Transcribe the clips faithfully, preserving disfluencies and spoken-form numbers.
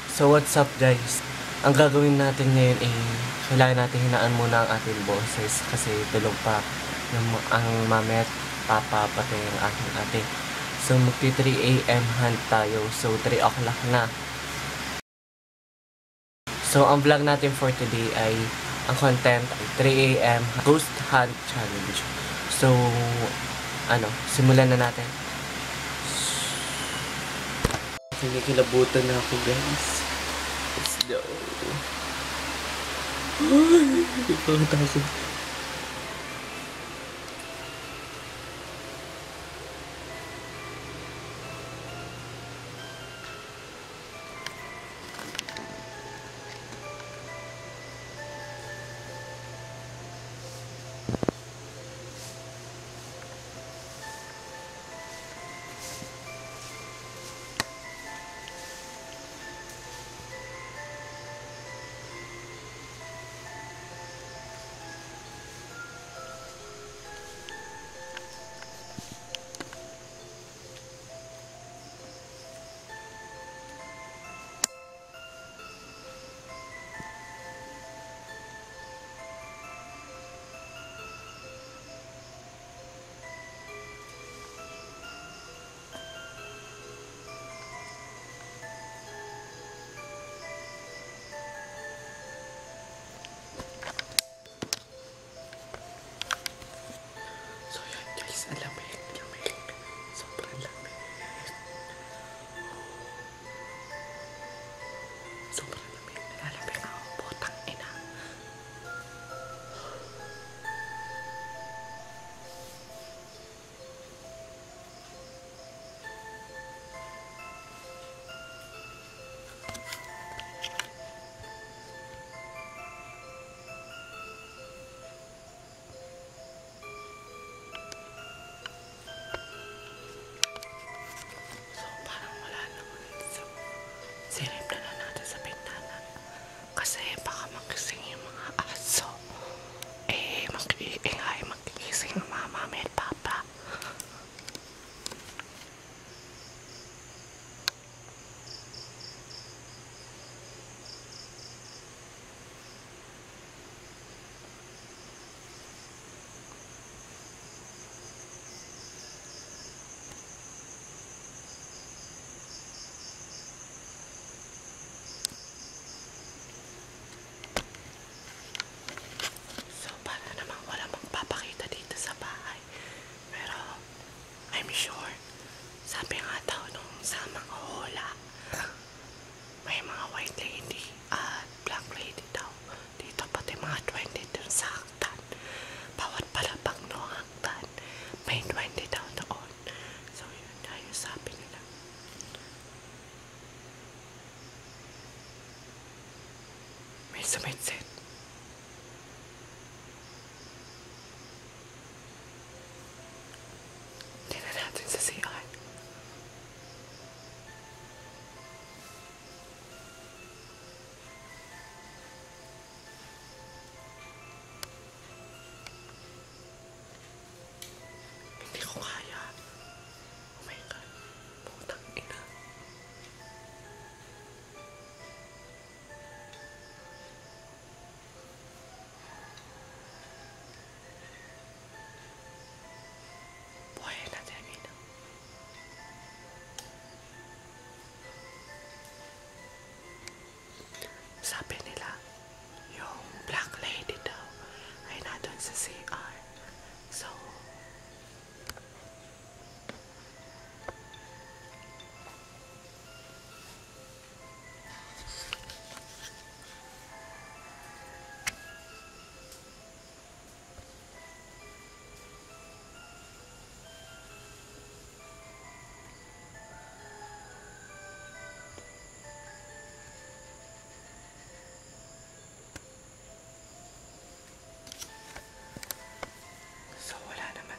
So what's up guys? Ang gagawin natin ngayon ay kailangan natin hinaan muna ang ating boses kasi tulog pa yung, ang mama at papa pati ang aking ate. So magti three A M hunt tayo. So three o'clock na. So ang vlog natin for today ay ang content ay three A M Ghost Hunt Challenge. So ano, simulan na natin. Kinikilabutan na ako guys. Let's go. Ay, ikaw takot. Ang lamig, lamig. Sobrang lamig. Sobrang lamig. Nilalamig ako. Putang ina. Silip na lang natin sa bintana kasi baka magising yung mga aso. Eh, mag-iingay, magigising ang mga mami at papa. Sure. Sabi nga daw nung samang hula, may mga white lady at black lady daw. Dito pati mga twenty dun sa hagdan. Bawat palapag no hagdan, may twenty daw doon. So yun na yung sabi nila. May sumitsit. Sa C R. Hindi ko kaya. Oh my God. Putang ina. Buhay na din ina. Sabi nila, yung black lady daw ay nandun sa C R. So, So wala naman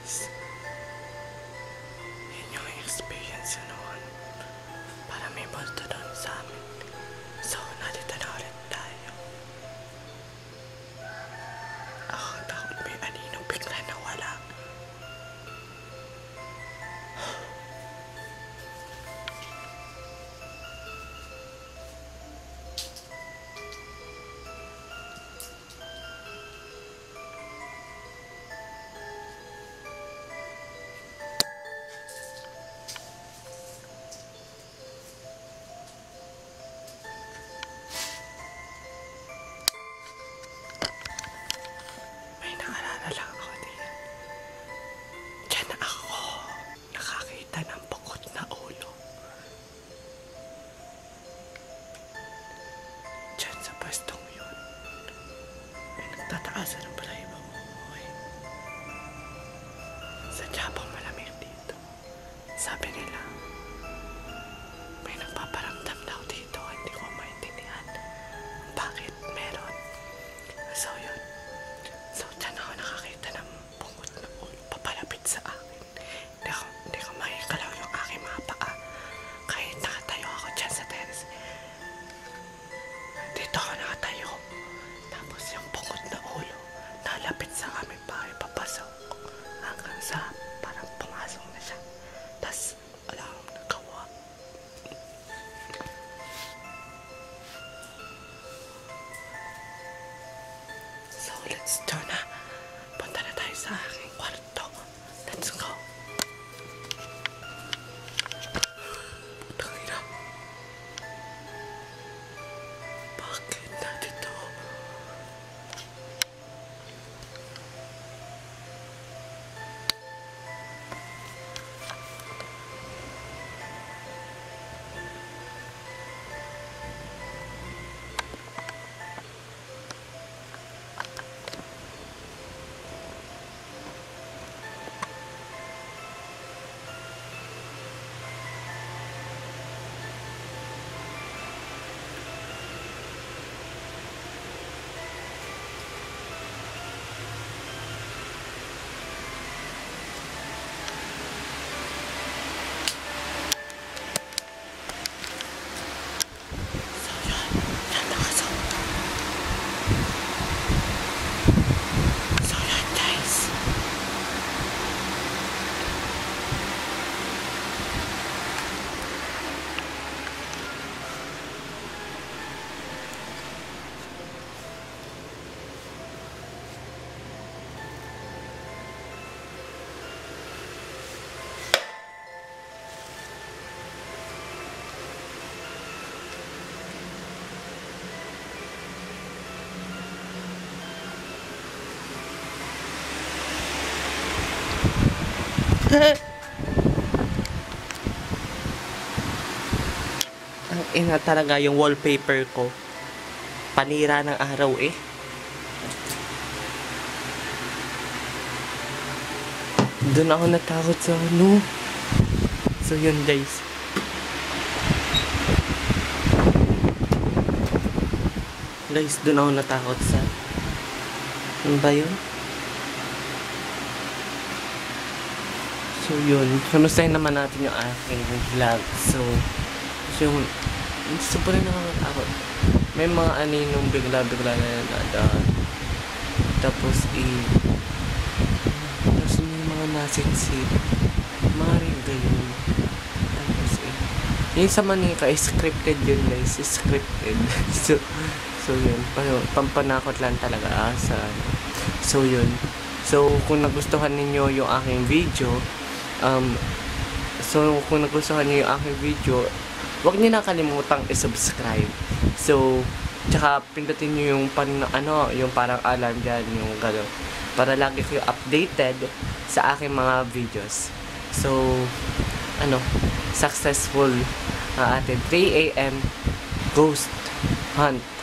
guys. Yun yung experience noon. Para may multo doon sa amin. So, nandito na ulit tayo. Ako takot may aninong bigla na wala. May naalala lang ako din. Diyan na ako nakakita ng bukod na ulo. Diyan sa pwestong yun. May nagtataasan ng balahibo mo. Sadya pang malamig dito. Sabi nila, may nagpaparamdam daw dito. Hindi ko maintindihan bakit meron. So yun. So dyan ako nakakita ng bungot na ulo papalapit sa akin. Hindi ako, hindi ko makikalaw yung aking mga paa. Kahit nakatayo ako dyan sa terrace. Dito ako nakatayo. Tapos yung bungot na ulo nalapit sa aming bahay papasok. Hanggang sa parang pumasok na siya. Tapos wala akong nagawa. So let's do na. Punta na tayo sa aking kwarto. Let's go. Putang ina. Bakit nandito? So yun. Yan nakasok. So yun guys. Ang ina talaga yung wallpaper ko. Panira ng araw eh. Doon ako natakot sa ano. So yun guys. Guys, doon ako natakot sa... Ano ba yun? So yun, kamustahin naman natin yung aking vlog. So, so yung sobrang nakakatakot. May mga aninong bigla-bigla na nadaan. Tapos eh, tapos may mga nasinsit. Maring gayon. Tapos eh, yung sa Manika, scripted yun guys. Scripted. so, so yun, pampanakot lang talaga sa so yun. So, kung nagustuhan ninyo yung aking video, Um, so, kung nagustuhan niyo yung aking video, huwag niyo na kalimutang i-subscribe. So, tsaka pindutin niyo yung pan, ano, yung parang alarm dyan, yung gano'n. Para lagi kayo updated sa aking mga videos. So, ano, successful uh, ating three A M ghost hunt.